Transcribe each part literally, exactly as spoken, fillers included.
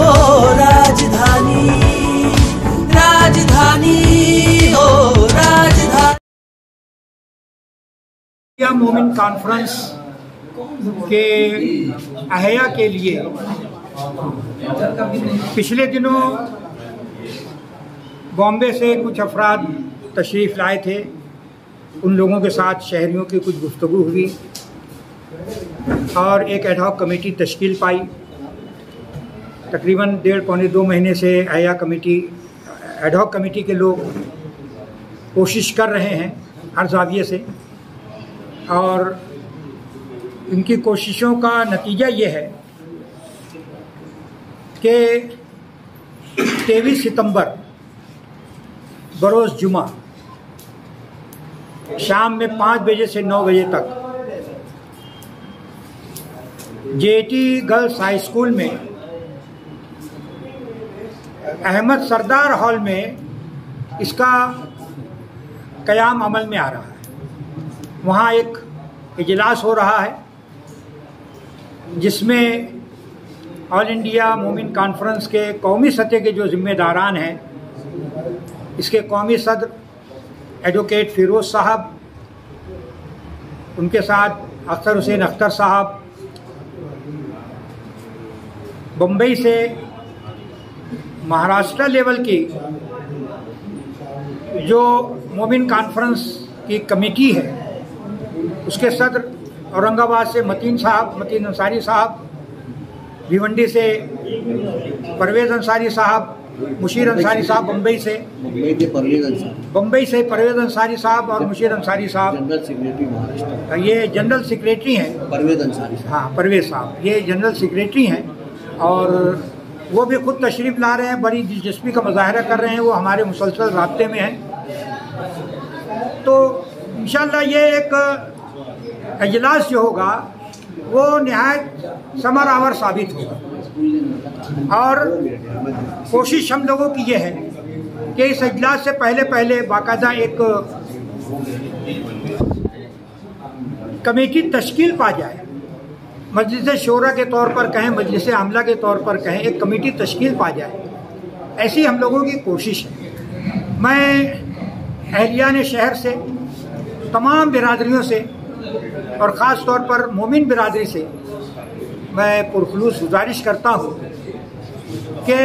राजधानी राजधानी हो राजधानी। मोमिन कॉन्फ्रेंस के अहया के लिए पिछले दिनों बॉम्बे से कुछ अफराद तशरीफ़ लाए थे। उन लोगों के साथ शहरियों की कुछ गुफ्तगू हुई और एक एडहॉक कमेटी तश्कील पाई। तकरीबन डेढ़ पौने दो महीने से अहया कमेटी एडहॉक कमेटी के लोग कोशिश कर रहे हैं हर ज़ाविये से, और इनकी कोशिशों का नतीजा ये है कि तेईस सितंबर बरोज़ जुमा शाम में पाँच बजे से नौ बजे तक जेटी गर्ल्स हाई स्कूल में अहमद सरदार हॉल में इसका क़याम अमल में आ रहा है। वहाँ एक इजलास हो रहा है जिसमें ऑल इंडिया मोमिन कॉन्फ्रेंस के कौमी सतह के जो ज़िम्मेदारान हैं, इसके कौमी सदर एडवोकेट फ़िरोज़ साहब, उनके साथ अख्तर हुसैन अख्तर साहब, बम्बई से महाराष्ट्र लेवल की जो मोमिन कॉन्फ्रेंस की कमेटी है उसके सदर, औरंगाबाद से मतीन साहब मतीन अंसारी साहब, भिवंडी से परवेज़ अंसारी साहब, मुशीर अंसारी साहब बम्बई से बम्बई से परवेज़ अंसारी साहब और मुशीर अंसारी साहब जनरल सेक्रेटरी महाराष्ट्र, ये जनरल सेक्रेटरी हैं परवेज़ अंसारी साहब। हाँ, परवेज़ साहब ये जनरल सेक्रेटरी हैं और वो भी खुद तशरीफ़ ला रहे हैं, बड़ी दिलचस्पी का मुजाहरा कर रहे हैं। वो हमारे मुसलसल राब्ते में हैं। तो इंशाअल्लाह ये एक इजलास जो होगा वो निहायत समरावर साबित होगा, और कोशिश हम लोगों की ये है कि इस इजलास से पहले पहले बाकायदा एक कमेटी तश्कील पा जाए, मजलिस शोरा के तौर पर कहें, मजलिस आमला के तौर पर कहें, एक कमेटी तश्कील पा जाए, ऐसी हम लोगों की कोशिश है। मैं अहलियान शहर से, तमाम बिरादरियों से और ख़ास तौर पर मोमिन बिरादरी से मैं पुरखुलूस गुजारिश करता हूँ कि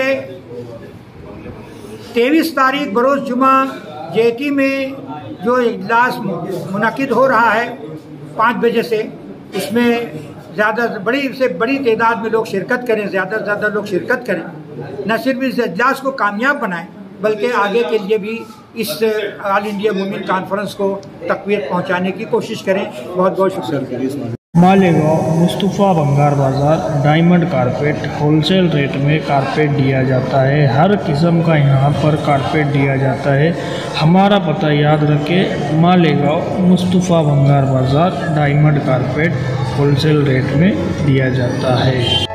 तेईस तारीख बरोज़ जुमा जेटी में जो इजलास मुनक़िद हो रहा है पाँच बजे से, उसमें ज़्यादा बड़ी से बड़ी तादाद में लोग शिरकत करें, ज़्यादा से ज़्यादा लोग शिरकत करें। न सिर्फ इस इजलास को कामयाब बनाएं बल्कि आगे के लिए भी इस ऑल इंडिया मोमिन कॉन्फ्रेंस को तक़वियत पहुंचाने की कोशिश करें। बहुत बहुत शुक्रिया। मालेगांव मुस्तफ़ा भंगार बाज़ार डायमंड कारपेट होलसेल रेट में कारपेट दिया जाता है। हर किस्म का यहाँ पर कारपेट दिया जाता है। हमारा पता याद रखें, मालेगांव मुस्तफ़ा भंगार बाज़ार डायमंड कारपेट होलसेल रेट में दिया जाता है।